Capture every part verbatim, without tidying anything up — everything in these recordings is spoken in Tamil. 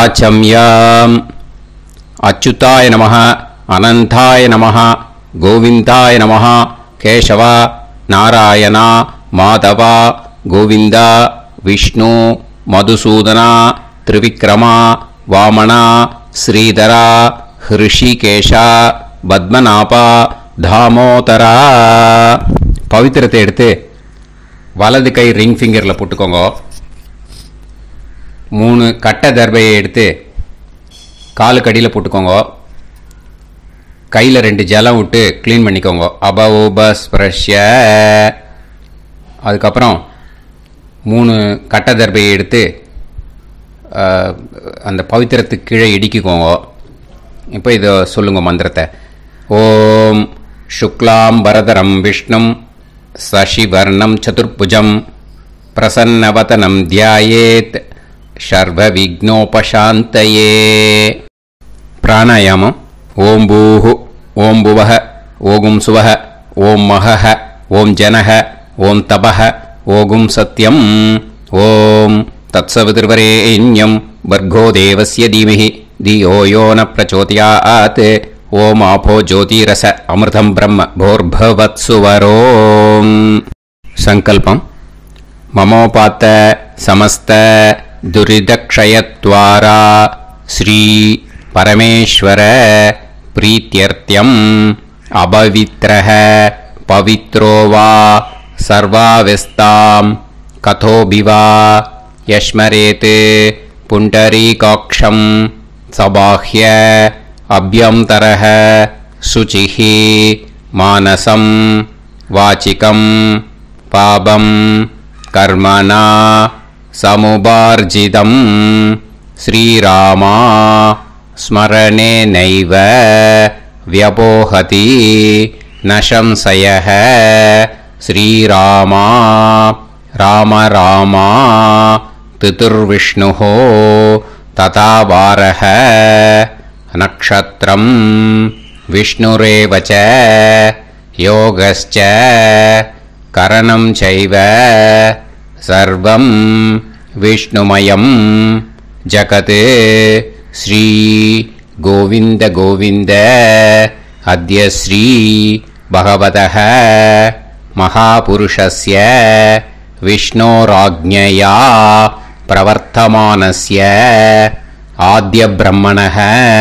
ஆச்சம்யாம். அச்சுதாய நமஹ, அனந்தாய நமஹ, கோவிந்தாய நமஹ, கேசவா, நாராயணா, மாதவா, கோவிந்தா, விஷ்ணு, மதுசூதனா, திரிவிக்ரமா, வாமனா, ஸ்ரீதரா, ஹிருஷிகேஷா, பத்மநாபா, தாமோதரா. பவித்திரத்தை எடுத்து வலது கை ரிங் ஃபிங்கரில் போட்டுக்கோங்க. மூணு கட்டை தர்பையை எடுத்து காலு கடியில் போட்டுக்கோங்க. கையில் ரெண்டு ஜலம் விட்டு க்ளீன் பண்ணிக்கோங்க. அபஓபஸ்பிரஷ்ய. அதுக்கப்புறம் மூணு கட்டை தர்பையை எடுத்து அந்த பவித்திரத்துக்கு கீழே இடிக்கிக்கோங்க. இப்போ இதை சொல்லுங்க மந்திரத்தை. ஓம் சுக்லாம் பரதரம் விஷ்ணும் சசிவர்ணம் சதுர்புஜம் பிரசன்னவதனம் தியாயேத் சர்வ விக்னோபசாந்தயே. பிராணாயாமம். ஓம் பூஹு, ஓம் புவஹ, ஓகும் சுவஹ, ஓம் மஹஹ, ஓம் ஜனஹ, ஓம் தபஹ, ஓகும் சத்யம். ஓம் தத்சவிதுர்வரேண்யம் வர்கோ தேவஸ்ய தீமஹி தியோ யோ ந பிரச்சோதயாத். ஓம் ஆபோ ஜோதிரச அமிர்தம் பிரம்ம போர்பவத்சுவரோம். சங்கல்பம். மமோபாத்த சமஸ்த துரிதக்ஷயத்வாரா ஸ்ரீ பரமேஸ்வர பிரீத்யர்த்தியம் அபவித்ரஹ பவித்ரோ வா சர்வாவஸ்தாம் கதோபிவா யஸ்மரேத் புண்டரீகாக்ஷம் சபாஹ்ய அப்யந்தரஹ சுசிஹி மானசம் வாச்சிகம் பாபம் கர்மணா சமுபார்ஜிதம் ஸ்ரீராமா ஸ்மரணேனைவ வ்யபோஹதி நசம்சயஹ. ஸ்ரீராமா ராம ராமா திதுர்விஷ்ணுஹோ ததா வாரஹ. நக்ஷத்ரம் விஷ்ணுரேவச யோகஸ்ச கரணம் சைவ சர்வம் விஷ்ணுமயம் ஜகத். ஸ்ரீ கோவிந்த கோவிந்த அத்ய ஸ்ரீ பகவதः மகாபுருஷஸ்ய விஷ்ணோராஜ்ஞயா பிரவர்த்தமானஸ்ய ஆத்ய பிரம்மணः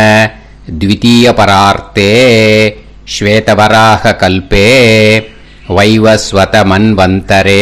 த்விதீயபரார்த்தே ஸ்வேதவராக கல்பே வைவஸ்வத மன்வந்தரே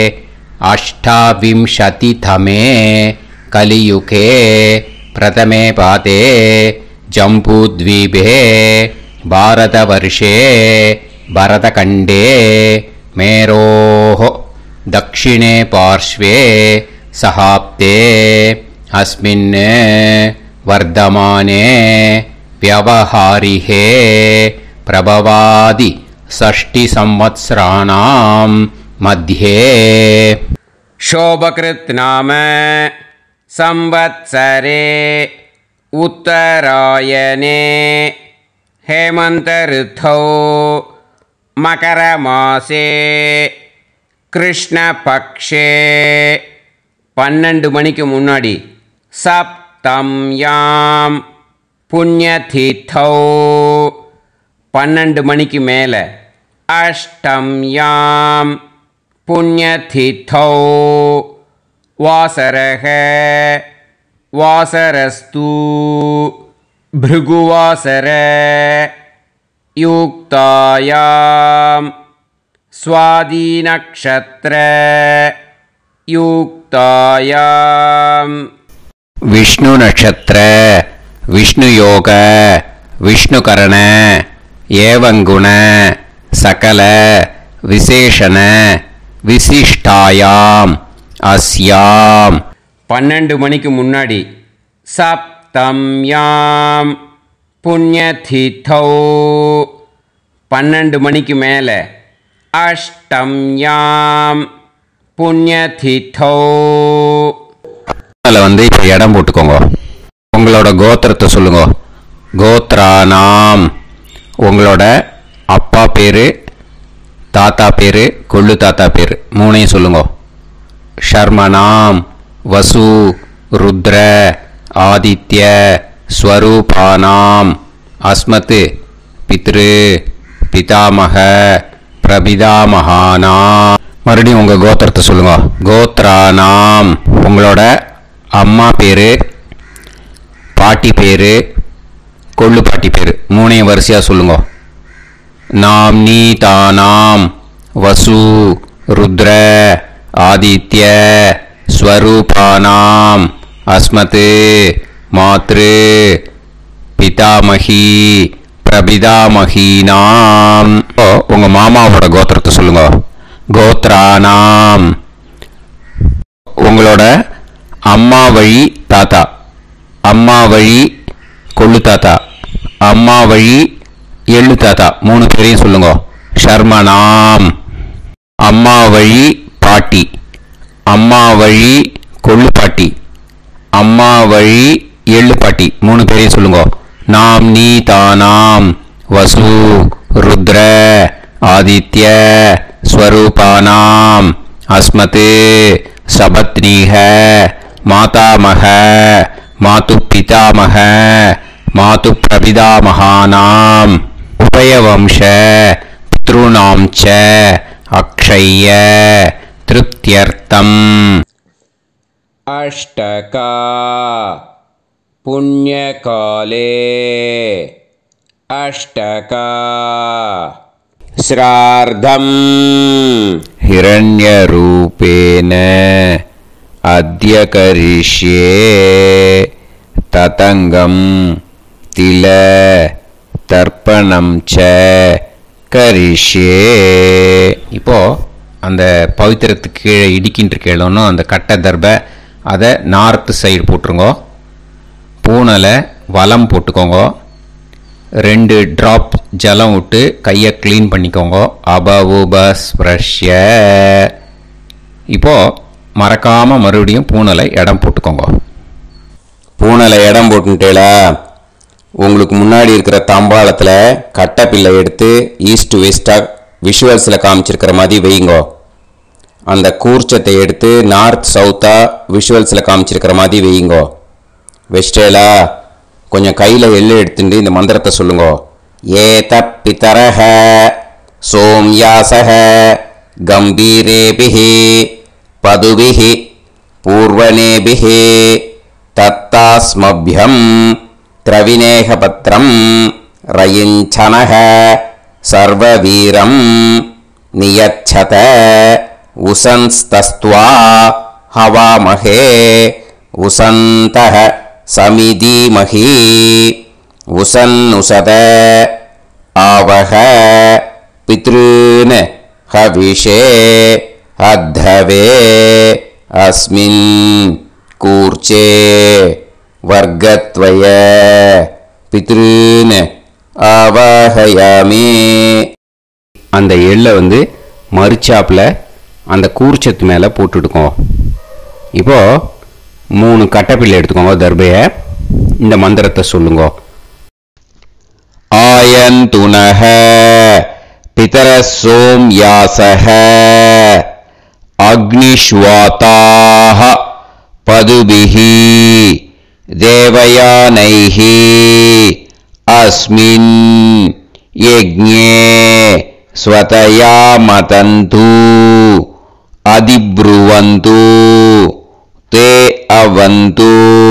அஷ்டாவிம்சதிதமே கலியுகே பிரதமே பாதே ஜம்பூத்வீபே பாரதவர்ஷே பரதகண்டே மேரோः தக்ஷிணே பார்ஷ்வே சஹாப்தே அஸ்மின் வர்தமானே व्यवहारिहे प्रभवादि षष्टि संवत्सराणां मध्ये शोभकृत् नाम संवत्सरे उत्तरायणे हेमंत ऋतौ मकरमासे कृष्णपक्षे பன்னெண்டு மணிக்கு முன்னாடி சப்தம்யாம் புண்ணியதீர்த்தௌ பன்னெண்டு மணிக்கு மேலே அஷ்டம்யாம் புண்ணியதீர்த்தௌ வாசரக வாசரஸ்து பிருகுவாசர யுக்தாயாம் ஸ்வாதி நக்ஷத்ர யுக்தாயாம் விஷ்ணு நட்சத்திர விஷ்ணு யோக விஷ்ணுகரண ஏவங்குண சகல விசேஷண விசிஷ்டாயாம் அஸ்யாம் பன்னெண்டு மணிக்கு முன்னாடி சப்தம்யாம் புண்ணியதீர்த்தௌ பன்னெண்டு மணிக்கு மேலே அஷ்டம்யாம் புண்ணியதீர்த்தௌ. அதில் வந்து இப்போ இடம் போட்டுக்கோங்க. உங்களோட கோத்திரத்தை சொல்லுங்க. கோத்ரானாம் உங்களோட அப்பா பேர், தாத்தா பேர், கொள்ளு தாத்தா பேர் மூணையும் சொல்லுங்க. ஷர்மனாம் வசு ருத்ர ஆதித்ய ஸ்வரூபானாம் அஸ்மத் பித்ரு பிதாமக பிரபிதாமகானாம். மறுபடியும் உங்கள் கோத்திரத்தை சொல்லுங்க. கோத்ரானாம் உங்களோட அம்மா பேர், பாட்டி பேர், கொள்ளு பாட்டி பேர் மூணையும் வரிசையாக சொல்லுங்க. நாம் நீ தானாம் வசு ருத்ர ஆதித்ய ஸ்வரூபானாம் அஸ்மத் மாத்ரு பிதாமகி பிரபிதாமகீனாம். உங்க மாமாவோட கோத்திரத்தை சொல்லுங்க. கோத்ரானாம் உங்களோட அம்மா வழி தாத்தா, அம்மா வழி கொள்ளு தாத்தா, அம்மா வழி எள்ளு தாத்தா மூணு பேரையும் சொல்லுங்க. ஷர்மனாம் அம்மா வழி பாட்டி, அம்மா வழி கொள்ளு பாட்டி, அம்மா வழி எள்ளு பாட்டி மூணு பேரையும் சொல்லுங்க. நாம் நீ தானாம் வசு ருத்ர ஆதித்ய ஸ்வரூபானாம் அஸ்மத் சபத்னீஹ மாதாமக மாது பிதாமக மாது பிரபிதாமகானாம் உபயவம்ச பித்ருணாம் ச அக்ஷய்ய திருப்தியர்த்தம். அஷ்டகா புண்ணியகாலே அஷ்டகா ஸ்ரார்த்தம் ஹிரண்யரூபேன அத்ய கரிஷ்யே ததங்கம் தில தர்ப்பணம் ச கரிஷ்யே. இப்போ அந்த பவித்திரத்துக்கு கீழே இடிக்கின்ற கேளோன்னு அந்த கட்டை தர்பை அதை நார்த்து சைடு போட்டுருங்கோ. பூனலை வலம் போட்டுக்கோங்க. ரெண்டு ட்ராப் ஜலம் விட்டு கையை க்ளீன் பண்ணிக்கோங்க. அபவுபஸ்ப்ரஷ்ய. இப்போது மறக்காமல் மறுபடியும் பூனலை இடம் போட்டுக்கோங்க. பூனலை இடம் போட்டுட்டேலா உங்களுக்கு முன்னாடி இருக்கிற தாம்பாளத்தில் கட்டை பிள்ளை எடுத்து ஈஸ்ட் வெஸ்டாக விஷுவல்ஸில் காமிச்சிருக்கிற மாதிரி வைங்கோ. அந்த கூர்ச்சத்தை எடுத்து நார்த் சவுத்தாக விஷுவல்ஸில் காமிச்சிருக்கிற மாதிரி வைங்கோ. வெஸ்டேலா கொஞ்சம் கையில் எள்ளு எடுத்துட்டு இந்த மந்திரத்தை சொல்லுங்க. ஏத பிதரஹ சோம்யாசஹ கம்பீரேபிஹி பதுபிஹி பூர்வனேபிஹி தத்தாஸ்மப்யம் திரவிநேகபத்ரம் ரயிஞ்சனஹ சர்வவீரம் நியச்சத உசன்ஸ்தஸ்த்வா ஹவாமஹே உசந்தஹ சமிதீமஹி உசன்னுசத ஆவஹ பித்ருன் ஹவிஷே அத்தவே அஸ்மின் கூர்ச்சே வர்க்கத்வய பித்ருன் ஆவாஹயாமி. அந்த எள்ளை வந்து மறுச்சாப்பில் அந்த கூர்ச்சத்து மேலே போட்டுடுக்கோம். இப்போது மூணு கட்டப்பிள்ளை எடுத்துக்கோங்க. தர்பையை இந்த மந்திரத்தை சொல்லுங்க. ஆயந்துனஹ பிதர சோம்யாசஹ அக்னிஷ்வாதாஹ பதுபிஹி தேவயானைஹி அஸ்மின் யஜ்ஞே ஸ்வதயா மதந்து அதிப்ருவந்து தே அவது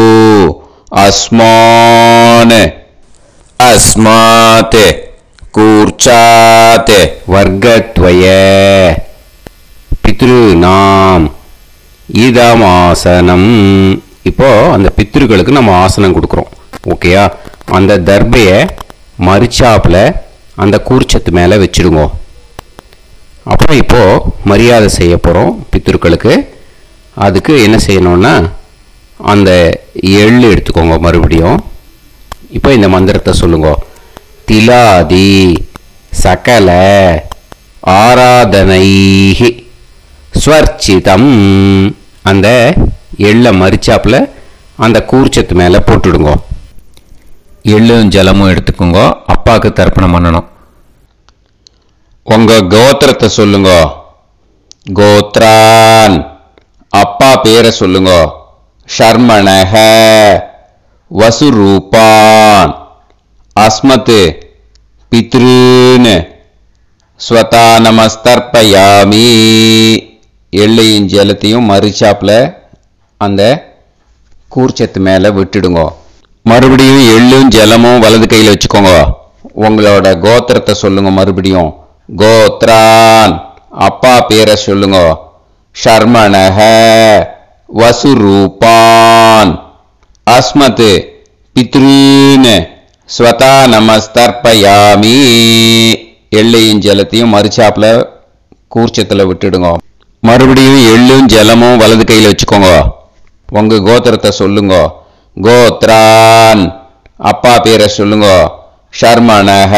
அஸ்மான் அஸ்மாத் கூர்ச்சாத் வர்க்கத்வய பித்ருநாம் இதமாசனம். இப்போ அந்த பித்ருக்களுக்கு நம்ம ஆசனம் கொடுக்குறோம். ஓகேயா? அந்த தர்பையை மறுச்சாப்பில் அந்த கூர்ச்சத்து மேலே வச்சுடுங்க. அப்புறம் இப்போது மரியாதை செய்ய போகிறோம் பித்ருக்களுக்கு. அதுக்கு என்ன செய்யணும்னா அந்த எள்ளு எடுத்துக்கோங்க. மறுபடியும் இப்போ இந்த மந்திரத்தை சொல்லுங்க. திலாதி சகல ஆராதனைஹி ஸ்வர்ச்சிதம். அந்த எள்ளை மரிச்சாப்பில் அந்த கூர்ச்சத்து மேலே போட்டுடுங்க. எள்ளும் ஜலமும் எடுத்துக்கோங்க. அப்பாவுக்கு தர்ப்பணம் பண்ணணும். உங்கள் கோத்திரத்தை சொல்லுங்க. கோத்ரான் அப்பா பேரை சொல்லுங்க. ஷர்மணஹ வசுரூபான் அஸ்மத் பித்ருன் ஸ்வதா நமஸ்தர்ப்பயாமி. எள்ளையும் ஜலத்தையும் மறுச்சாப்பில் அந்த கூர்ச்சத்து மேலே விட்டுடுங்க. மறுபடியும் எள்ளும் ஜலமும் வலது கையில் வச்சுக்கோங்க. உங்களோட கோத்திரத்தை சொல்லுங்க. மறுபடியும் கோத்ரான் அப்பா பேரை சொல்லுங்க. ஷர்மணஹ வசுரூபான் அஸ்மத் பித்ருன் ஸ்வதா நமஸ்தர்ப்பயாமி. எள்ளையும் ஜலத்தையும் மறுச்சாப்பில் கூர்ச்சத்தில் விட்டுடுங்க. மறுபடியும் எள்ளும் ஜலமும் வலது கையில் வச்சுக்கோங்க. உங்க கோத்திரத்தை சொல்லுங்க. கோத்ரான் அப்பா பேரை சொல்லுங்க. ஷர்மணஹ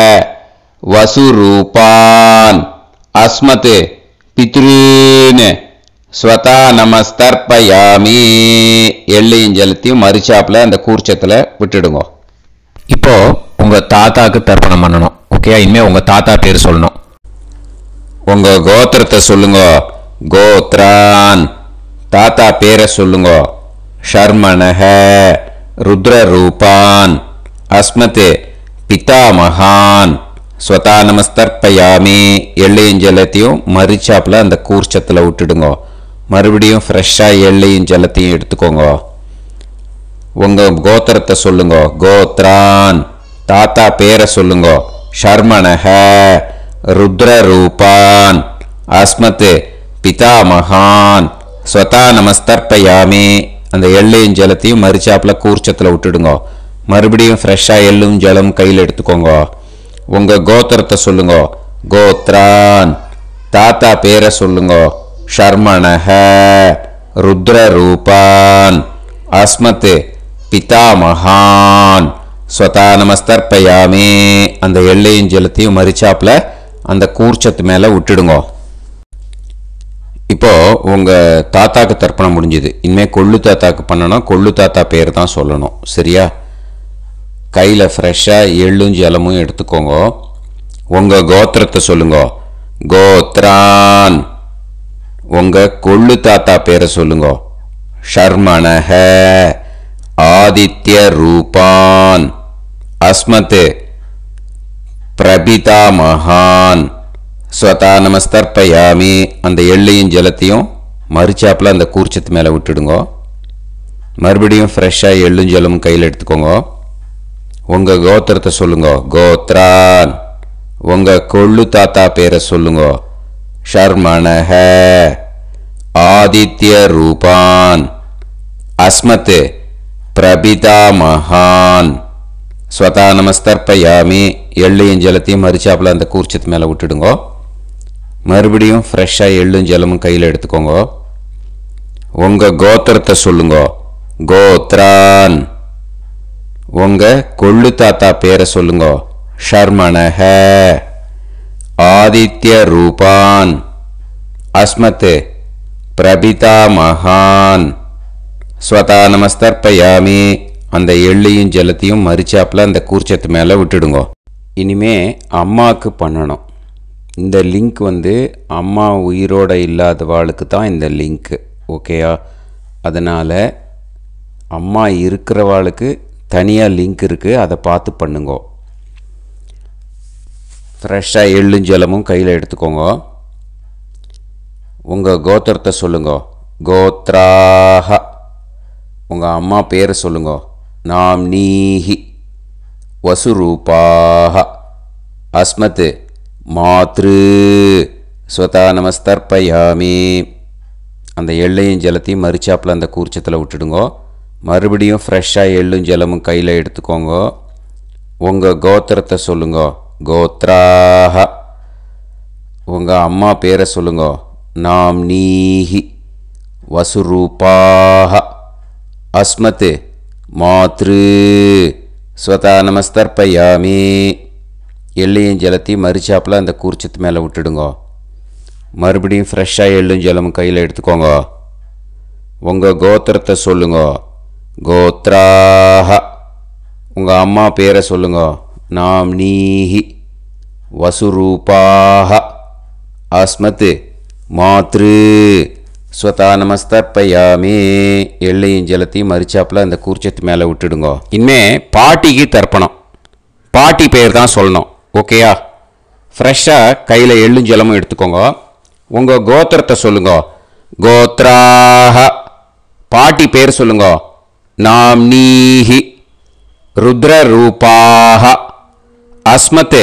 வசுரூபான் அஸ்மத் பித்ருன் ஸ்வதா நமஸ்தர்ப்பயாமி. எள்ளையும் ஜலத்தையும் மறுச்சாப்பில் அந்த கூர்ச்சத்தில் விட்டுடுங்க. இப்போ உங்க தாத்தாக்கு தர்ப்பணம் பண்ணணும். ஓகே, இனிமே உங்க தாத்தா பேர் சொல்லணும். உங்க கோத்திரத்தை சொல்லுங்க. கோத்ரான் தாத்தா பேரை சொல்லுங்க. ஷர்மணஹ ருத்ரரூபான் அஸ்மத் பிதாமகான் ஸ்வதா நமஸ்தர்ப்பயாமி. எள்ளையும் ஜலத்தையும் மறுச்சாப்பில் அந்த கூர்ச்சத்தில் விட்டுடுங்க. மறுபடியும் ஃப்ரெஷ்ஷாக எள்ளையும் ஜலத்தையும் எடுத்துக்கோங்க. உங்க கோத்திரத்தை சொல்லுங்க. கோத்ரான் தாத்தா பேரை சொல்லுங்க. ஷர்மணஹ ருத்ரரூபான் அஸ்மத் பிதாமகான் ஸ்வதா நமஸ்தர்ப்பயாமி. அந்த எள்ளையும் ஜலத்தையும் மறுச்சாப்பில் கூர்ச்சத்தில் விட்டுடுங்க. மறுபடியும் ஃப்ரெஷ்ஷாக எள்ளும் ஜலம் கையில் எடுத்துக்கோங்க. உங்கள் கோத்திரத்தை சொல்லுங்க. கோத்ரான் தாத்தா பேரை சொல்லுங்க. ஷர்மணஹ ருத்ரரூபான் அஸ்மத் பிதாமகான் ஸ்வதா நமஸ்தர்ப்பயாமி. அந்த எள்ளையும் ஜலத்தையும் மறுச்சாப்பில் அந்த கூர்ச்சத்து மேலே விட்டுடுங்க. இப்போ உங்கள் தாத்தாக்கு தர்ப்பணம் முடிஞ்சுது. இனிமேல் கொள்ளு தாத்தாக்கு பண்ணணும். கொள்ளு தாத்தா பேர் தான் சொல்லணும். சரியா? கையில் ஃப்ரெஷ்ஷாக எள்ளும் ஜலமும் எடுத்துக்கோங்க. உங்கள் கோத்திரத்தை சொல்லுங்க. கோத்ரான் உங்கள் கொள்ளு தாத்தா பேரை சொல்லுங்க. ஷர்மணஹ ஆதித்ய ரூபான் அஸ்மத் பிரபிதாமகான் ஸ்வதா நமஸ்தர்ப்பயாமி. அந்த எள்ளையும் ஜலத்தையும் மறுச்சாப்பில் அந்த கூர்ச்சத்து மேலே விட்டுடுங்க. மறுபடியும் ஃப்ரெஷ்ஷாக எள்ளும் ஜலமும் கையில் எடுத்துக்கோங்க. உங்கள் கோத்திரத்தை சொல்லுங்க. கோத்ரான் உங்கள் கொள்ளு தாத்தா பேரை சொல்லுங்க. ஷர்மணஹ ஆதித்ய ரூபான் அஸ்மத் பிரபிதாமகான் ஸ்வதா நமஸ்தர்ப்பயாமி. எள்ளையும் ஜலத்தையும் மறுச்சாப்பில் அந்த கூர்ச்சத்து மேலே விட்டுடுங்க. மறுபடியும் ஃப்ரெஷ்ஷாக எள்ளும் ஜலமும் கையில் எடுத்துக்கோங்க. உங்கள் கோத்திரத்தை சொல்லுங்க. கோத்ரான் உங்கள் கொள்ளு தாத்தா பேரை சொல்லுங்க. ஷர்மணஹ ஆதித்ய ரூபான் அஸ்மத் பிரபிதாமகான் ஸ்வதா நமஸ்தர்ப்பயாமி. அந்த எள்ளையும் ஜலத்தையும் மறுச்சாப்பில் அந்த கூர்ச்சத்து மேலே விட்டுடுங்க. இனிமே அம்மாவுக்கு பண்ணணும். இந்த லிங்க் வந்து அம்மா உயிரோடு இல்லாதவாளுக்கு தான் இந்த லிங்க்கு. ஓகேயா? அதனால் அம்மா இருக்கிறவாளுக்கு தனியாக லிங்க் இருக்குது. அதை பார்த்து பண்ணுங்க. ஃப்ரெஷ்ஷாக எள்ளும் ஜலமும் கையில் எடுத்துக்கோங்க. உங்கள் கோத்திரத்தை சொல்லுங்க. கோத்ராஹ உங்கள் அம்மா பேரை சொல்லுங்க. நாம் நீஹி வசுரூபாஹ அஸ்மத் மாத்ரு ஸ்வதா நமஸ்தர்ப்பயாமி. அந்த எள்ளையும் ஜலத்தையும் மறுச்சாப்பில் அந்த கூர்ச்சத்தில் விட்டுடுங்க. மறுபடியும் ஃப்ரெஷ்ஷாக எள்ளும் ஜலமும் கையில் எடுத்துக்கோங்க. உங்கள் கோத்திரத்தை சொல்லுங்க. கோத்ராஹ உங்கள் அம்மா பேரை சொல்லுங்க. நாம் நீஹி வசுரூபாஹ அஸ்மத் மாத்ரு ஸ்வதா நமஸ்தர்ப்பயாமி. எள்ளையும் ஜலத்தையும் மறுச்சாப்பில் அந்த கூர்ச்சத்து மேலே விட்டுடுங்க. மறுபடியும் ஃப்ரெஷ்ஷாக எள்ளும் ஜலமும் கையில் எடுத்துக்கோங்க. உங்கள் கோத்திரத்தை சொல்லுங்க. கோத்ராஹ உங்கள் அம்மா பேரை சொல்லுங்க. நாம் நீஹி வசுரூபாஹ அஸ்மத் மாத்ரு ஸ்வதா நமஸ்தர்ப்பயாமி. எள்ளையும் ஜலத்தையும் மரிச்சாப்பில் அந்த கூர்ச்சத்து மேலே விட்டுடுங்க. இனிமே பாட்டிக்கு தர்ப்பணம். பாட்டி பேர் தான் சொல்லணும். ஓகேயா? ஃப்ரெஷ்ஷாக கையில் எள்ளும் ஜலமும் எடுத்துக்கோங்க. உங்கள் கோத்திரத்தை சொல்லுங்க. கோத்ராஹ. பாட்டி பேர் சொல்லுங்க. நாம்னீஹி ருத்ரரூபாஹ அஸ்மத்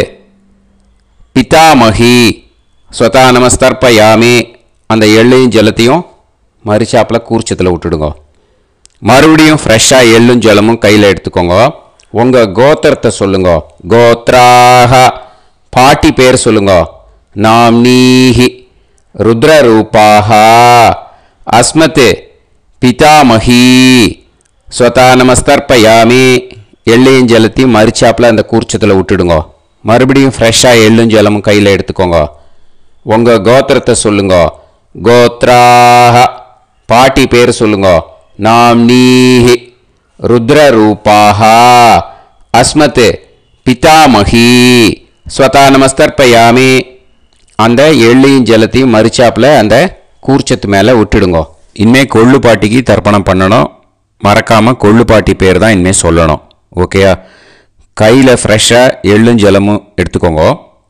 பிதாமகி. ஸ்வதா நமஸ்தர்ப்பயாமி. அந்த எள்ளையும் ஜலத்தையும் மரிச்சாப்பில் கூர்ச்சத்தில் விட்டுடுங்க. மறுபடியும் ஃப்ரெஷ்ஷாக எள்ளும் ஜலமும் கையில் எடுத்துக்கோங்க. உங்கள் கோத்திரத்தை சொல்லுங்க. கோத்ராஹ. பாட்டி பேர் சொல்லுங்க. நாம்னீஹி ருத்ரரூபாஹ அஸ்மத் பிதாமகி. ஸ்வதா நமஸ்தர்ப்பயாமி. எள்ளையும் ஜலத்தையும் மரிச்சாப்பில் அந்த கூர்ச்சத்தில் விட்டுடுங்க. மறுபடியும் ஃப்ரெஷ்ஷாக எள்ளும் ஜலமும் கையில் எடுத்துக்கோங்க. உங்கள் கோத்திரத்தை சொல்லுங்க. கோத்ராஹ. பாட்டி பேர் சொல்லுங்க. நாம்னீஹி ருத்ரரூபாஹ அஸ்மத் பிதாமகி. ஸ்வதா நமஸ்தர்ப்பயாமி. அந்த எள்ளையும் ஜலத்தையும் மரிச்சாப்பில் அந்த கூர்ச்சத்து மேலே விட்டுடுங்க. இனிமே கொள்ளு பாட்டிக்கு தர்ப்பணம் பண்ணணும். மறக்காமல் கொள்ளு பாட்டி பேர் தான் இனிமேல் சொல்லணும். ஓகேயா? கையில் ஃப்ரெஷ்ஷாக எள்ளும் ஜலமும் எடுத்துக்கோங்க.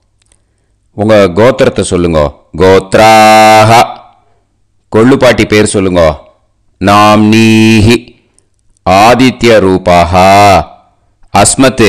உங்கள் கோத்திரத்தை சொல்லுங்க. கோத்ராஹ. கொள்ளு பாட்டி பேர் சொல்லுங்க. நாம்னீஹி ஆதித்ய ரூபாஹ அஸ்மத்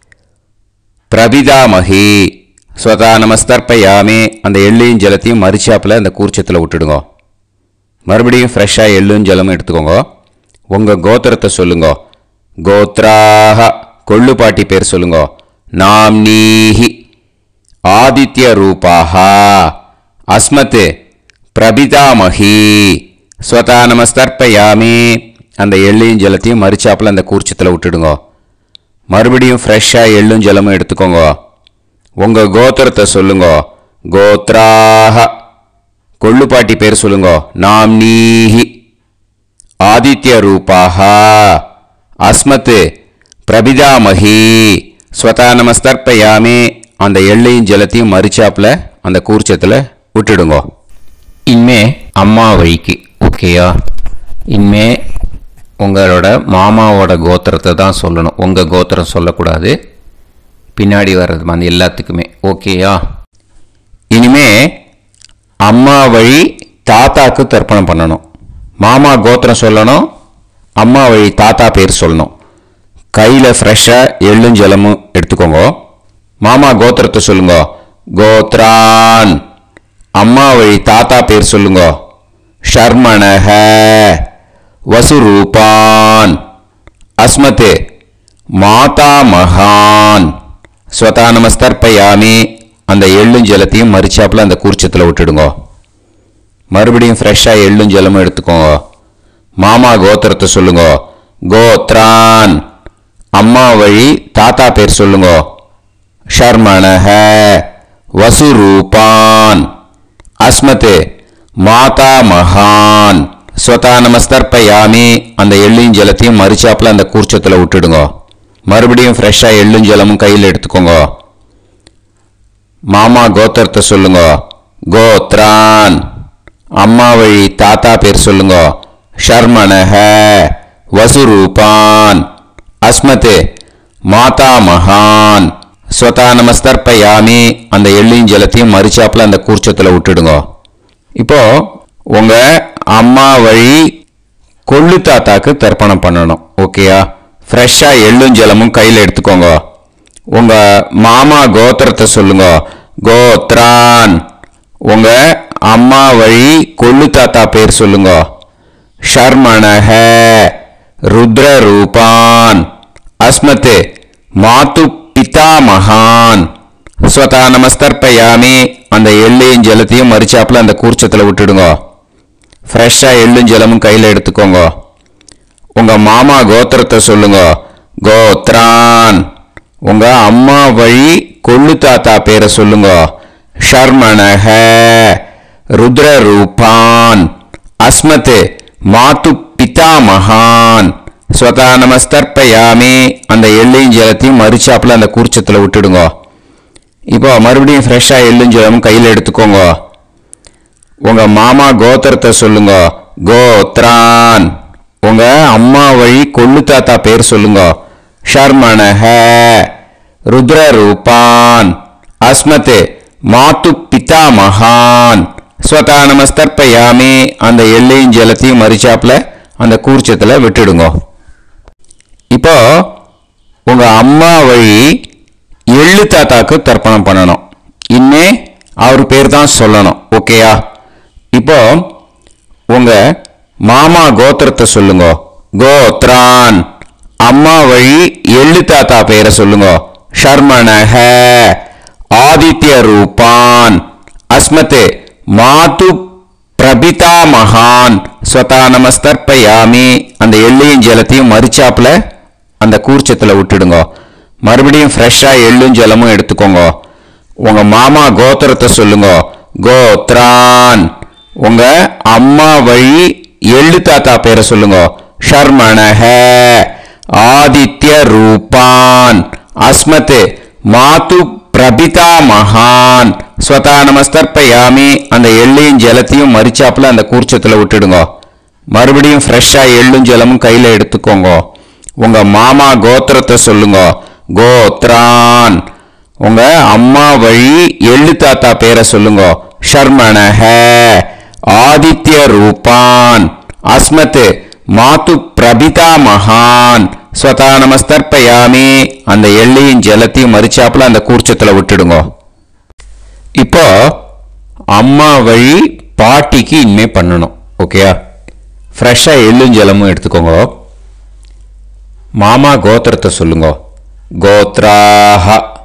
பிரபிதாமகி. ஸ்வதா நமஸ்தர்ப்பயாமி. அந்த எள்ளையும் ஜலத்தையும் மரிச்சாப்பில் அந்த கூர்ச்சத்தில் விட்டுடுங்க. மறுபடியும் ஃப்ரெஷ்ஷாக எள்ளும் ஜலமும் எடுத்துக்கோங்க. உங்கள் கோத்திரத்தை சொல்லுங்க. கோத்ராஹ. கொள்ளு பாட்டி பேர் சொல்லுங்க. நாம்னீஹி ஆதித்ய ரூபாஹ அஸ்மத் பிரபிதாமகி. ஸ்வதா நமஸ்தர்ப்பயாமி. அந்த எள்ளையும் ஜலத்தையும் மரிச்சாப்பில் அந்த கூர்ச்சத்தில் விட்டுடுங்க. மறுபடியும் ஃப்ரெஷ்ஷாக எள்ளும் ஜலமும் எடுத்துக்கோங்க. உங்கள் கோத்திரத்தை சொல்லுங்க. கோத்ராஹ. கொள்ளு பாட்டி பேர் சொல்லுங்க. நாம்னீஹி ஆதித்ய ரூபாஹ அஸ்மத் பிரபிதாமகி. ஸ்வதா நமஸ்தர்ப்பயாமி. அந்த எள்ளையும் ஜலத்தையும் மரிச்சாப்பில் அந்த கூர்ச்சத்தில் விட்டுடுங்க. இனிமே அம்மா வழிக்கு. ஓகேயா? இனிமே உங்களோட மாமாவோட கோத்திரத்தை தான் சொல்லணும். உங்கள் கோத்திரம் சொல்லக்கூடாது. பின்னாடி வர்றது வந்து எல்லாத்துக்குமே. ஓகேயா? இனிமே அம்மா வழி தாத்தாக்கு தர்ப்பணம் பண்ணணும். மாமா கோத்திரம் சொல்லணும். அம்மா வழி தாத்தா பேர் சொல்லணும். கையில் ஃப்ரெஷ்ஷாக எள்ளும் ஜலமும் எடுத்துக்கோங்க. மாமா கோத்திரத்தை சொல்லுங்க. கோத்ரான். அம்மா வழி தாத்தா பேர் சொல்லுங்க. ஷர்மணஹ வசுரூபான் அஸ்மத் மாதா மகான். ஸ்வதா நமஸ்தர்ப்பயாமி. அந்த எள்ளும் ஜலத்தையும் மரிச்சாப்பில் அந்த கூர்ச்சத்தில் விட்டுடுங்க. மறுபடியும் ஃப்ரெஷ்ஷாக எள்ளும் ஜலமும் எடுத்துக்கோங்க. மாமா கோத்திரத்தை சொல்லுங்க. கோத்ரான். அம்மா வழி தாத்தா பேர் சொல்லுங்க. ஷர்மணஹ வசுரூபான் அஸ்மத் மாதா மகான். ஸ்வதா நமஸ்தர்ப்பயாமி. அந்த எள்ளையும் ஜலத்தையும் மரிச்சாப்பில் அந்த கூர்ச்சத்தில் விட்டுடுங்க. மறுபடியும் ஃப்ரெஷ்ஷாக எள்ளும் ஜலமும் கையில் எடுத்துக்கோங்க. மாமா கோத்திரத்தை சொல்லுங்க. கோத்ரான். அம்மா வழி தாத்தா பேர் சொல்லுங்க. ஷர்மணஹ வசுரூபான் அஸ்மத் மாதா மகான். ஸ்வதா நமஸ்தர்ப்பயாமி. அந்த எள்ளையும் ஜலத்தையும் மரிச்சாப்பில் அந்த கூர்ச்சத்தில் விட்டுடுங்க. இப்போ உங்கள் அம்மா வழி கொள்ளு தாத்தாக்கு தர்ப்பணம் பண்ணணும். ஓகேயா? ஃப்ரெஷ்ஷாக எள்ளும் ஜலமும் கையில் எடுத்துக்கோங்க. உங்கள் மாமா கோத்திரத்தை சொல்லுங்க. கோத்ரான். உங்கள் அம்மா வழி கொள்ளு தாத்தா பேர் சொல்லுங்க. ஷர்மணஹ ருத்ரரூபான் அஸ்மத் மாது பிதாமகான். ஸ்வதா நமஸ்தர்ப்பயாமி. அந்த எள்ளையும் ஜலத்தையும் மரிச்சாப்பில் அந்த கூர்ச்சத்தில் விட்டுடுங்க. ஃப்ரெஷ்ஷாக எள்ளும் ஜலமும் கையில் எடுத்துக்கோங்க. உங்கள் மாமா கோத்திரத்தை சொல்லுங்க. கோத்ரான். உங்கள் அம்மா வழி கொள்ளு தாத்தா பேரை சொல்லுங்க. ஷர்மணஹ ருத்ரரூபான் அஸ்மத் மாது பிதாமகான். ஸ்வதா நமஸ்தர்ப்பயாமி. அந்த எள்ளையும் ஜலத்தையும் மரிச்சாப்பில் அந்த கூர்ச்சத்தில் விட்டுடுங்க. இப்போ மறுபடியும் ஃப்ரெஷ்ஷாக எள்ளும் ஜலமும் கையில் எடுத்துக்கோங்க. உங்க மாமா கோத்திரத்தை சொல்லுங்க. கோத்ரான். உங்க அம்மா வழி கொள்ளு தாத்தா பேர் சொல்லுங்க. ஷர்மணஹ. ருத்ர ரூபான். அஸ்மத் மாத்து பிதா மகான். ஸ்வதா நமஸ்தர்ப்பயாமி. அந்த எள்ளையும் ஜலத்தையும் மறிச்சாப்புல அந்த கூர்ச்சத்துல விட்டுடுங்க. இப்போ உங்க அம்மா வழி எள்ளு தாத்தாக்கு தர்ப்பணம் பண்ணணும். இன்னே அவர் பேர் தான் சொல்லணும். ஓகேயா? இப்போ உங்க மாமா கோத்திரத்தை சொல்லுங்க. கோத்ரான். அம்மா வழி எள்ளு தாத்தா பேரை சொல்லுங்க. ஷர்மணஹ. ஆதித்ய ரூபான். அஸ்மத் மாது பிரபிதா மகான். ஸ்வதா நமஸ்தர்ப்பயாமி. அந்த எள்ளையும் ஜலத்தையும் மறிச்சாப்புல அந்த கூர்ச்சத்துல விட்டுடுங்க. மறுபடியும் ஃப்ரெஷ்ஷா எள்ளும் ஜலமும் எடுத்துக்கோங்க. உங்க மாமா கோத்திரத்தை சொல்லுங்க. கோத்ரான். உங்க அம்மா வழி எள்ளு தாத்தா பேரை சொல்லுங்க. ஷர்மணஹ. ஆதித்ய ரூபான். அஸ்மத் மாது பிரபிதா மகான். ஸ்வதா நமஸ்தர்ப்பயாமி. அந்த எள்ளையும் ஜலத்தையும் மறிச்சாப்புல அந்த கூர்ச்சத்துல விட்டுடுங்க. மறுபடியும் ஃப்ரெஷ்ஷா எள்ளும் ஜலமும் கையில எடுத்துக்கோங்க. உங்க மாமா கோத்திரத்தை சொல்லுங்க. கோத்ரான். உங்க அம்மா வழி எள்ளு தாத்தா பேரை சொல்லுங்க. ஷர்மணஹ. ஆதித்ய ரூபான். அஸ்மத் மாது பிரபிதா மகான். ஸ்வதா நமஸ்தர்ப்பயாமி. அந்த எள்ளையும் ஜலத்தையும் மறிச்சாப்புல அந்த கூர்ச்சத்துல விட்டுடுங்க. இப்போ அம்மா வழி பாட்டிக்கு இனிமே பண்ணணும். ஓகேயா? ஃப்ரெஷ்ஷா எள்ளும் ஜலமும் எடுத்துக்கோங்க. மாமா கோத்திரத்தை சொல்லுங்க. கோத்ராஹ.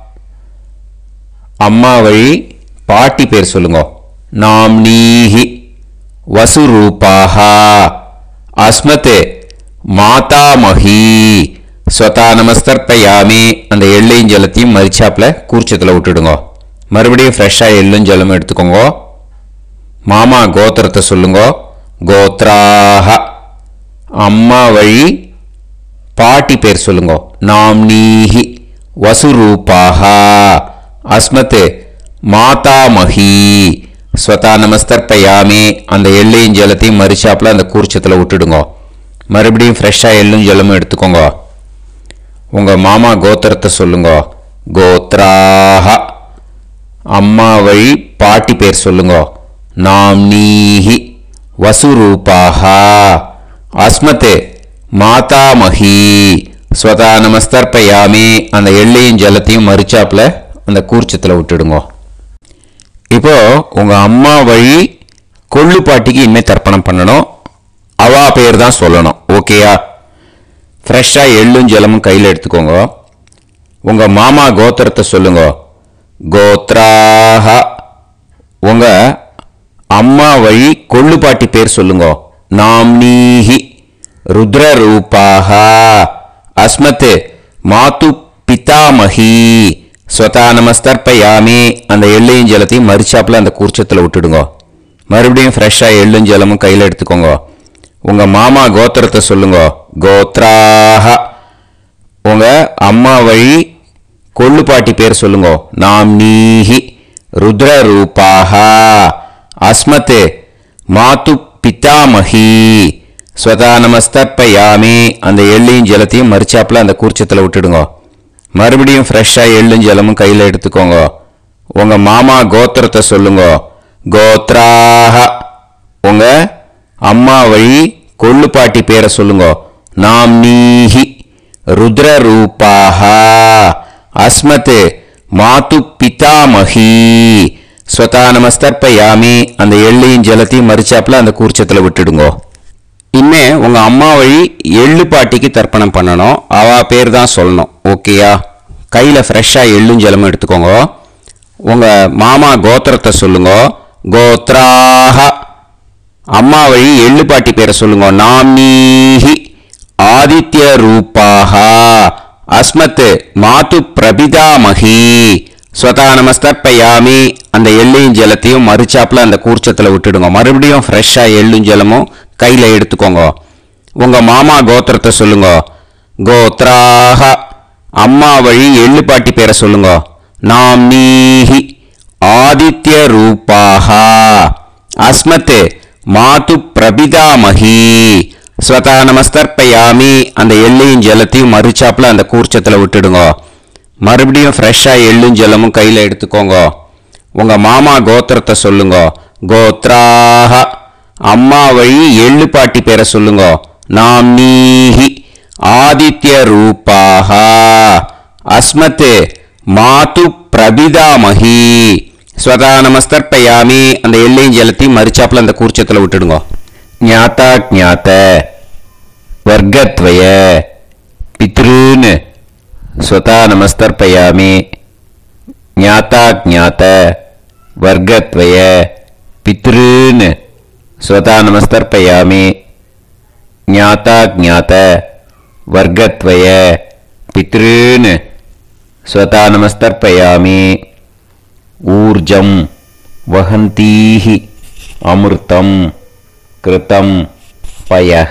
அம்மா வழி பாட்டி பேர் சொல்லுங்க. நாம்னீஹி. வசுரூபாஹ. அஸ்மத் மாதாமஹி. ஸ்வதா நமஸ்தர்ப்பயாமி. அந்த எள்ளையும் ஜலத்தையும் மறிச்சாப்புல கூர்ச்சத்துல விட்டுடுங்க. மறுபடியும் ஃப்ரெஷ்ஷா எள்ளும் ஜலமும் எடுத்துக்கோங்க. மாமா கோத்திரத்தை சொல்லுங்க. கோத்ராஹ. அம்மா வழி பாட்டி பேர் சொல்லுங்க. நாம்னீஹி. வசுரூபாஹ. அஸ்மத் மாதாமஹி. ஸ்வதா நமஸ்தர்ப்பயாமி. அந்த எள்ளையும் ஜலத்தையும் மறிச்சாப்புல அந்த கூர்ச்சத்துல விட்டுடுங்க. மறுபடியும் ஃப்ரெஷ்ஷா எள்ளும் ஜலமும் எடுத்துக்கோங்க. உங்க மாமா கோத்திரத்தை சொல்லுங்க. கோத்ராஹ. அம்மா வழி பாட்டி பேர் சொல்லுங்க. நாம்னீஹி. வசுரூபாஹ. அஸ்மத் மாதாமஹி. ஸ்வதா நமஸ்தர்ப்பயாமி. அந்த எள்ளையும் ஜலத்தையும் மறிச்சாப்புல அந்த கூர்ச்சத்துல விட்டுடுங்க. இப்போ உங்க அம்மா வழி கொள்ளு பாட்டிக்கு இனிமே தர்ப்பணம் பண்ணணும். அவா பேர் தான் சொல்லணும். ஓகேயா? ஃப்ரெஷ்ஷா எள்ளும் ஜலமும் கையில் எடுத்துக்கோங்க. உங்க மாமா கோத்திரத்தை சொல்லுங்க. கோத்ராஹ. உங்க அம்மா வழி கொள்ளு பாட்டி பேர் சொல்லுங்க. நாம்னீஹி. ருத்ர ரூபாஹ. அஸ்மத் மாது பிதாமஹி. ஸ்வதா நமஸ்தர்ப்பயாமி. அந்த எள்ளையும் ஜலத்தையும் மறிச்சாப்புல அந்த கூர்ச்சத்துல விட்டுடுங்க. மறுபடியும் ஃப்ரெஷ்ஷா எள்ளும் ஜலமும் கையில் எடுத்துக்கோங்க. உங்க மாமா கோத்திரத்தை சொல்லுங்க. கோத்ராஹ. உங்க அம்மா வழி கொள்ளு பாட்டி பேர் சொல்லுங்க. நாம்னீஹி. ருத்ர ரூபாஹ. அஸ்மத் மாது பிதாமஹி. ஸ்வதா நமஸ்தர்ப்பயாமி. அந்த எள்ளையும் ஜலத்தையும் மறிச்சாப்புல அந்த கூர்ச்சத்துல விட்டுடுங்க. மறுபடியும் ஃப்ரெஷ்ஷா எள்ளும் ஜலமும் கையில் எடுத்துக்கோங்க. உங்க மாமா கோத்திரத்தை சொல்லுங்க. கோத்ராஹ. உங்க அம்மா வழி கொள்ளு பாட்டி பேரை சொல்லுங்க. நாம்னீஹி. ருத்ர ரூபாஹ. அஸ்மத் மாது பிதாமஹி. ஸ்வதா நமஸ்தர்ப்பயாமி. அந்த எள்ளையும் ஜலத்தையும் மறிச்சாப்புல அந்த கூர்ச்சத்துல விட்டுடுங்க. இனிமே உங்க அம்மா வழி எள்ளு பாட்டிக்கு தர்ப்பணம் பண்ணணும். அவா பேர் தான் சொல்லணும். ஓகேயா? கையில ஃப்ரெஷ்ஷா எள்ளும் ஜலமும் எடுத்துக்கோங்க. உங்க மாமா கோத்திரத்தை சொல்லுங்க. கோத்ராஹ. அம்மா வழி எள்ளு பாட்டி பேரை சொல்லுங்க. நாம்னீஹி. ஆதித்ய ரூபாஹ. அஸ்மத் மாது பிரபிதாமஹி. ஸ்வதா நமஸ்தர்ப்பயாமி. அந்த எள்ளையும் ஜலத்தையும் மறிச்சாப்புல அந்த கூர்ச்சத்துல விட்டுடுங்க. மறுபடியும் ஃப்ரெஷ்ஷா எள்ளும் ஜலமும் கையில எடுத்துக்கோங்க. உங்க மாமா கோத்திரத்தை சொல்லுங்க. கோத்ராஹ. அம்மா வழி எள்ளு பாட்டி பேரை சொல்லுங்க. நாம்னீஹி. ஆதித்ய ரூபாஹ. அஸ்மத் மாது பிரபிதாமகி ஸ்வதா நமஸ்தர்ப்பயாமி. அந்த எள்ளையும் ஜலத்தையும் மறுச்சாப்பில் அந்த கூர்ச்சத்தில் விட்டுடுங்க. மறுபடியும் ஃப்ரெஷ்ஷாக எள்ளும் ஜலமும் கையில் எடுத்துக்கோங்க. உங்கள் மாமா கோத்திரத்தை சொல்லுங்க. கோத்ராக அம்மா வழி எள்ளு பாட்டி பேரை சொல்லுங்க. நாம் நீஹி ஆதித்ய ரூபாக அஸ்மத் மாது பிரபிதாமகி ஸ்வதா நமஸ்தர்ப்பயாமி. அந்த எள்ளையும் ஜலத்தையும் மறுச்சாப்பில் அந்த கூர்ச்சத்தில் விட்டுடுங்க. ஞாத்தா ஜாத்த வர்க்கத்வய பித்ருன் ஸ்வதா நமஸ்தர்ப்பயாமி. ஞாத்தா ஜாத்த வர்க்கத்வய பித்ருன் ஸ்வதா நமஸ்தர்ப்பயாமி. ஞாத்தா ஜாத்த வர்க்கத்வய பித்ருன் ஸ்வதா நமஸ்தர்ப்பயாமி. ஊர்ஜம் வஹந்தீஹி அமிர்தம் கிருதம் பயஹ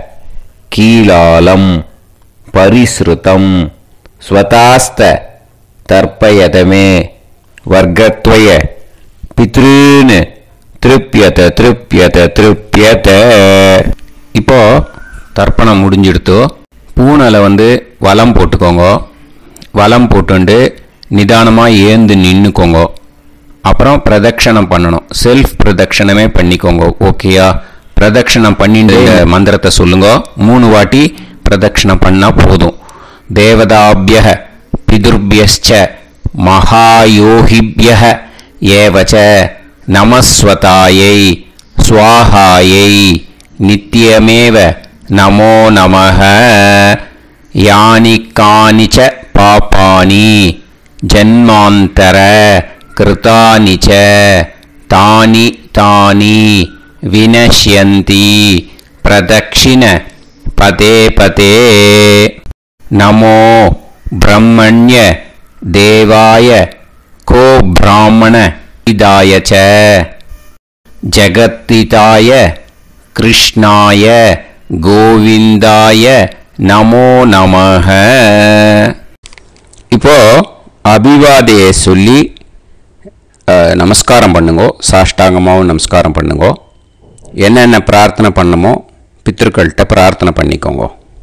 கீலாலம் பரிஸ்ருதம் ஸ்வதாஸ்த தர்ப்பயதமே வர்க்கத்வய பித்ருன் திருப்யத திருப்யத திருப்யத. இப்போ தர்ப்பணம் முடிஞ்சிடுத்தோ. பூனலை வந்து வலம் போட்டுக்கோங்க. வலம் போட்டுண்டு நிதானமாக ஏந்து நின்றுக்கோங்க. அப்புறம் பிரதட்சணம் பண்ணணும். செல்ஃப் பிரதட்சணமே பண்ணிக்கோங்க. ஓகேயா? பிரதட்சணம் பண்ணிட்டு மந்திரத்தை சொல்லுங்க. மூணு வாட்டி பிரதட்சணம் பண்ணால் போதும். தேவதாபிய பிதுர்பியஸ்ச மகாயோகிபிய ஏவச்ச நமஸ்வதாயை ஸ்வாஹாயை நித்யமேவ நமோ நமஹ. யானி கானிச்ச பாபானி ஜன்மாந்தர கிருதானிச்ச தானி தானி வினஷ்யந்தி பிரதக்ஷிண பதே பதே. நமோ பிரம்மண்ய தேவாய கோ பிராமண இதாய ச ஜகத்திதாய கிருஷ்ணாய கோவிந்தாய நமோ நமஹ. இப்போ அபிவாதையை சொல்லி நமஸ்காரம் பண்ணுங்க. சாஷ்டாங்கமாகவும் நமஸ்காரம் பண்ணுங்க. என்னென்ன பிரார்த்தனை பண்ணமோ பித்ருக்கள்கிட்ட பிரார்த்தனை பண்ணிக்கோங்க.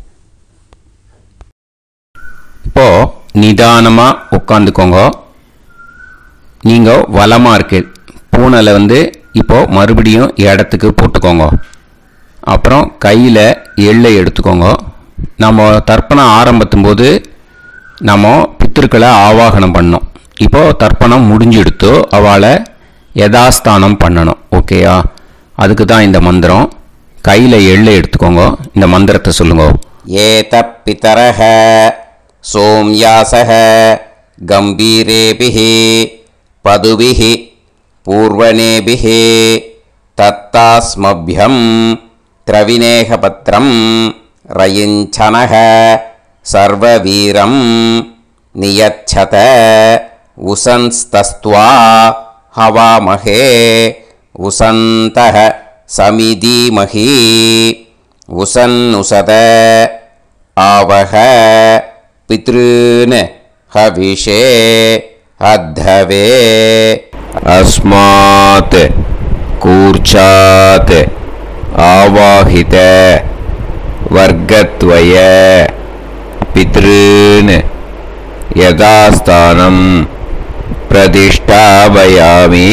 இப்போ நிதானமாக உட்காந்துக்கோங்க. நீங்கள் வலமாக இருக்கு பூனலை வந்து இப்போது மறுபடியும் இடத்துக்கு போட்டுக்கோங்க. அப்புறம் கையில் எள்ளை எடுத்துக்கோங்க. நம்ம தர்ப்பணம் ஆரம்பித்தும் போது நம்ம பித்திருக்களை ஆவாகனம் பண்ணோம். இப்போது தர்ப்பணம் முடிஞ்செடுத்து அவளை யதாஸ்தானம் பண்ணணும். ஓகேயா? அதுக்கு தான் இந்த மந்திரம். கையில் எள்ளை எடுத்துக்கோங்க. இந்த மந்திரத்தை சொல்லுங்க. ஏத பிதரஹ சோம்யாசஹ கம்பீரேபிஹி பதுபிஹி பூர்வணேபிஹி தத்தாஸ்மப்யம் திரவிநேகபத்ரம் ரயிஞ்சனஹ சர்வவீரம் நியச்சத உசன்ஸ்தஸ்த்வா ஹவாமஹே உசந்தஹ சமிதீமஹி உசன்னுசத ஆவஹ பித்ருன் ஹவிஷே அத்தவே. அஸ்மாத் கூர்ச்சாத் ஆவாஹித வர்க்கத்வய பித்ருன் யதாஸ்தானம் பிரதிஷ்டாபயாமி.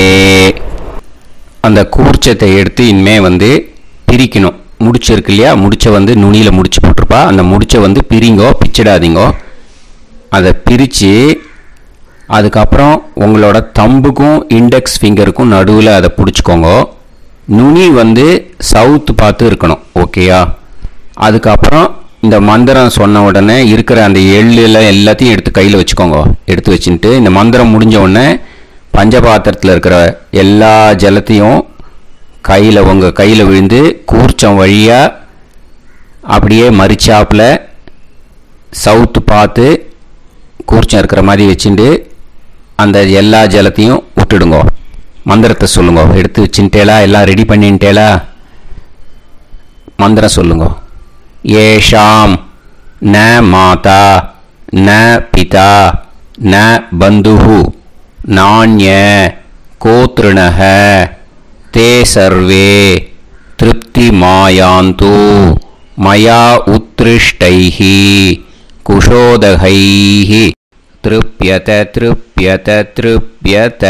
அந்த கூர்ச்சத்தை எடுத்து இனிமே வந்து பிரிக்கணும். முடிச்சிருக்கு இல்லையா? முடிச்சை வந்து நுனியில் முடிச்சு போட்டிருப்பா. அந்த முடிச்சை வந்து பிரிங்கோ, பிச்சிடாதீங்கோ. அதை பிரித்து அதுக்கப்புறம் உங்களோட தம்புக்கும் இண்டெக்ஸ் ஃபிங்கருக்கும் நடுவில் அதை பிடிச்சிக்கோங்க. நுனி வந்து சவுத்து பார்த்து இருக்கணும். ஓகேயா? அதுக்கப்புறம் இந்த மந்திரம் சொன்ன உடனே இருக்கிற அந்த எள்ளில் எல்லாத்தையும் எடுத்து கையில் வச்சுக்கோங்க. எடுத்து வச்சுட்டு இந்த மந்திரம் முடிஞ்ச உடனே பஞ்சபாத்திரத்தில் இருக்கிற எல்லா ஜலத்தையும் கையில் உங்கள் கையில் விழுந்து கூர்ச்சம் வழியாக அப்படியே மறிச்சாப்பில் சவுத்து பார்த்து கூர்ச்சம் இருக்கிற மாதிரி வச்சுட்டு அந்த எல்லா ஜலத்தையும் விட்டுடுங்க. மந்திரத்தை சொல்லுங்க. எடுத்து வச்சுட்டேலா? எல்லாம் ரெடி பண்ணிட்டேலா? மந்திரம் சொல்லுங்க. ஏஷாம் ந மாதா ந பிதா ந பந்துஹு நாண்ய கோத்ருணஹ தே சர்வே திருப்திமாயாந்து மயா உத்ருஷ்டைஹி குஷோதகைஹி திருப்யத திருப்யத திருப்யத.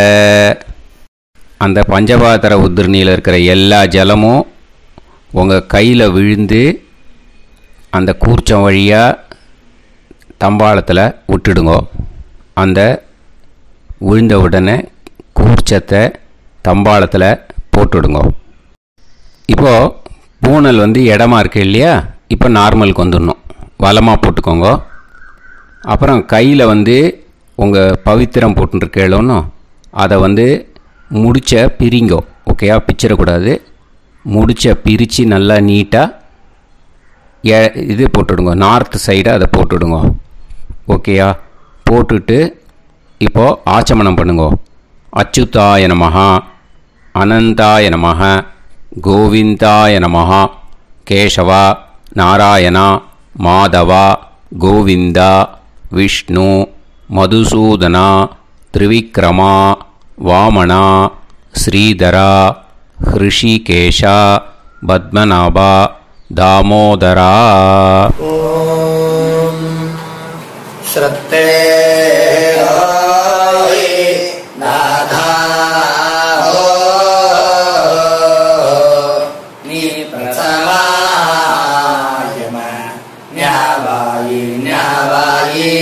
அந்த பஞ்சபாத்திர உதிரணியில் இருக்கிற எல்லா ஜலமும் உங்கள் கையில் விழுந்து அந்த கூர்ச்சம் வழியாக தம்பாளத்தில் விட்டுடுங்கோ. அந்த விழுந்த உடனே கூர்ச்சத்தை தம்பாளத்தில் போட்டுடுங்கோ. இப்போது பூனல் வந்து இடமா இருக்கு இல்லையா, இப்போ நார்மலுக்கு வந்துடணும். வலமாக போட்டுக்கோங்க. அப்புறம் கையில் வந்து உங்கள் பவித்திரம் போட்டுருக்கேளோன்னு அதை வந்து முடிச்ச பிரிங்கோ. ஓகேயா, பிச்சிடக்கூடாது. முடிச்ச பிரித்து நல்லா நீட்டாக ஏ இது போட்டுடுங்க. நார்த் சைடு அதை போட்டுடுங்க. ஓகேயா, போட்டுட்டு இப்போது ஆச்சமனம் பண்ணுங்க. அச்சுதாய நமஹ, அனந்தாய நமஹ, கோவிந்தாய நமஹ, கேசவா, நாராயணா, மாதவா, கோவிந்தா, விஷ்ணு, மதுசூதனா, திரிவிக்ரமா, வாமனா, ஸ்ரீதரா, ஹிருஷிகேஷா, பத்மநாபா, தாமோதரா. ஓம் ஸ்ரத்தே நாதா நீ பிரசவாயம ஞாவாயி ஞாவாயி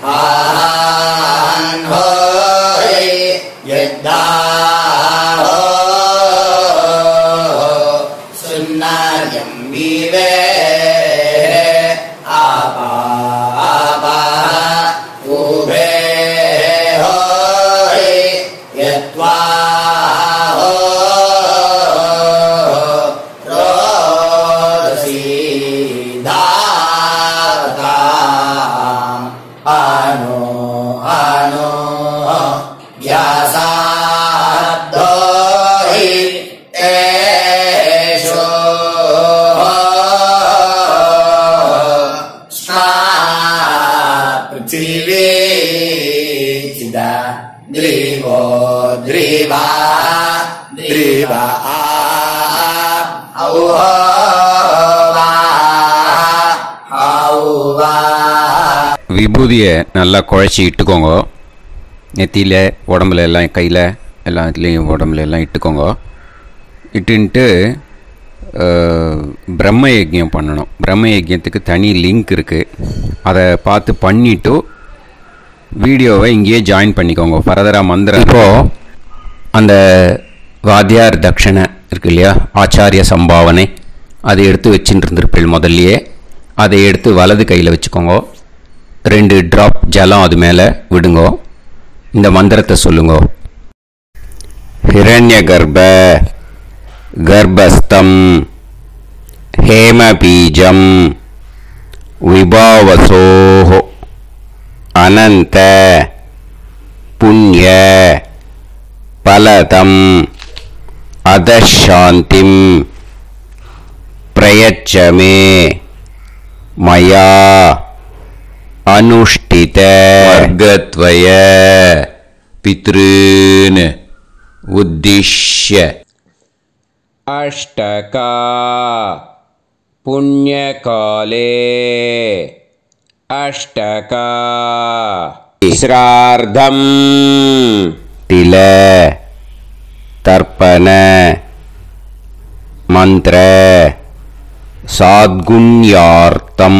ஆஹான் ஹோய் யத்தா சுன்னாயம் வீவே ஆபா ஆபா உபே ஹோய் யத்வா ரோசி தாதா அனோ அனோ யசாதோஹி தேஷோ ஸ்மா பிருத்திவி சிதா த்ரிவோ த்ரிவா த்ரிவா ஔவா ஔவா. விபூதியை நல்லா குழச்சி இட்டுக்கோங்க. நெத்தியில், உடம்புல எல்லாம், கையில் எல்லாத்துலேயும் உடம்புல எல்லாம் இட்டுக்கோங்க. இட்டுன்ட்டு பிரம்ம யஜ்யம் பண்ணணும். பிரம்ம யஜ்யத்துக்கு தனி லிங்க் இருக்குது. அதை பார்த்து பண்ணிவிட்டு வீடியோவை இங்கேயே ஜாயின் பண்ணிக்கோங்க. ஃபர்தராக மந்திரம். இப்போது அந்த வாத்தியார் தட்சணை இருக்கு இல்லையா, ஆச்சாரிய சம்பாவனை, அதை எடுத்து வச்சுட்டு இருந்திருப்பேன் முதல்லையே. அதை எடுத்து வலது கையில் வச்சுக்கோங்க. ரெண்டு ட்ராப் ஜலம் அது மேலே விடுங்கோ. இந்த மந்திரத்தை சொல்லுங்க. ஹிரண்ய கர்ப்ப கர்ப்பஸ்தம் ஹேமபீஜம் விபாவசோஹோ அனந்த புண்ணிய பலதம் அதசாந்திம் பிரயச்சமே மயா அனுஷ்டித வர்கத்வய பித்ருன் உத்திஷ்ய அஷ்டகா புண்ணியகாலே அஷ்டகா ஸ்ரார்த்தம் தில தர்ப்பண மந்திர சாத்குண்யார்த்தம்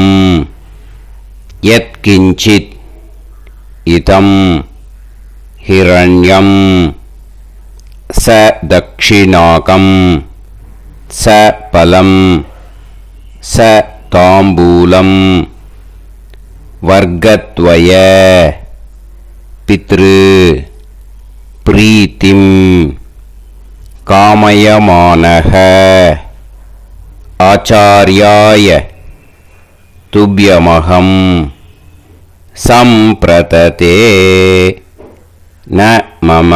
யத்கிஞ்சித் இதம் ஹிரண்யம் ச தக்ஷிணாகம் ச பலம் ச தாம்பூலம் வர்கத்வய பித்ரு பிரீத்திம் காமயமானஹ ஆச்சார்யாய துப்யமகம் சம்பிரததே ந மம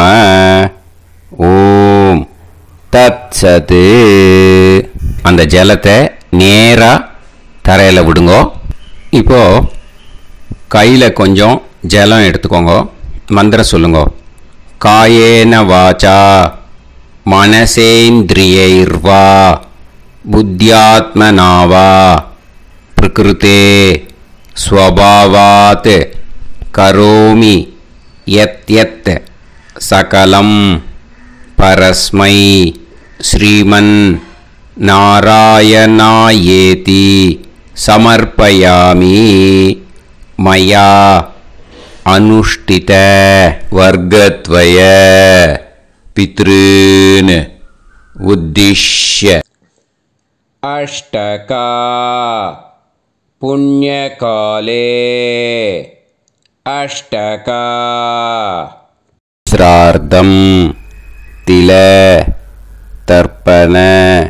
ஓம் தத்சது. அந்த ஜலத்தை நேராக தரையில் விடுங்கோ. இப்போது கையில் கொஞ்சம் ஜலம் எடுத்துக்கோங்க. மந்திரம் சொல்லுங்க. காயேன வாச்சா मनसेन्द्रियैर्वा बुद्ध्यात्मना वा प्रकृते स्वभावात् करोमि यत् सकलं परस्मै श्रीमन् नारायणायेति समर्पयामि मया अनुष्ठित वर्गत्वय पितॄन् उद्दिश्य अष्टका पुण्यकाले अष्टका श्रार्धं तिल तर्पण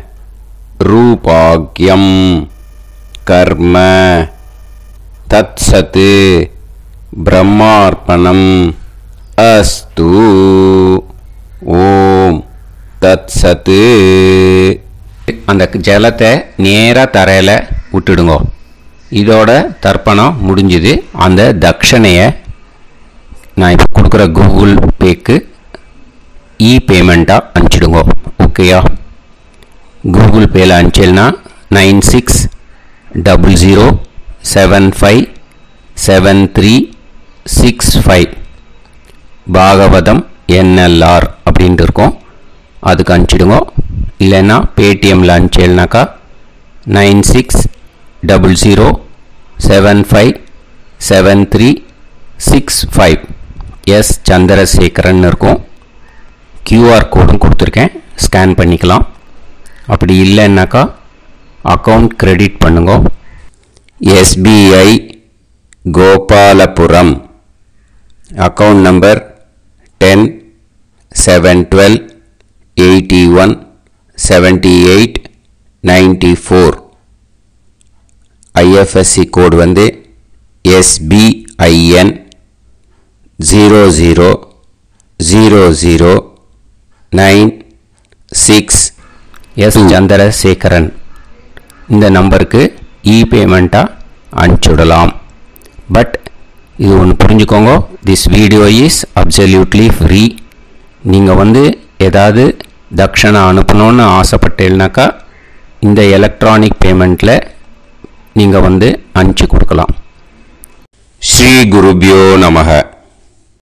रूपाग्यं कर्म तत्सत् ब्रह्मार्पणम् अस्तु ओम तत्सत् அந்த ஜலத்தை நேராக தரையில் விட்டுடுங்க. இதோட தர்ப்பணம் முடிஞ்சுது. அந்த தட்சணையை நான் இப்போ கொடுக்குற கூகுள் பேக்கு இ பேமெண்ட்டாக அனுப்பிச்சிடுங்க. ஓகேயா? கூகுள் பேயில் அனுப்பிச்சல்னா nine six double zero seven five seven three six five Bhagavatham NLR அப்படின்ட்டு இருக்கும். அதுக்கு அனுப்பிச்சிடுங்க. இல்லைன்னா பேடிஎம்மில் அனுப்பிச்சல்னாக்கா nine six double zero seven five seven three six five S Chandrasekaran இருக்கும். கியூஆர் கோடும் கொடுத்துருக்கேன், ஸ்கேன் பண்ணிக்கலாம். அப்படி இல்லைன்னாக்கா அக்கௌண்ட் கிரெடிட் பண்ணுங்க. SBI Gopalapuram account number ten seven twelve eighty one seventy eight ninety four. IFSC code வந்து SBIN zero zero zero zero nine six. S Chandrasekaran இந்த நம்பருக்கு இ பேமெண்ட்டாக அனுப்பிச்சுடலாம். பட் இது ஒன்று புரிஞ்சுக்கோங்க, this video is absolutely free. நீங்கள் வந்து ஏதாவது தட்சணை அனுப்பணுன்னு ஆசைப்பட்டேன்னாக்கா இந்த எலக்ட்ரானிக் பேமெண்ட்டில் நீங்கள் வந்து அனுப்பிச்சி கொடுக்கலாம். ஸ்ரீ குருபியோ நமஹ.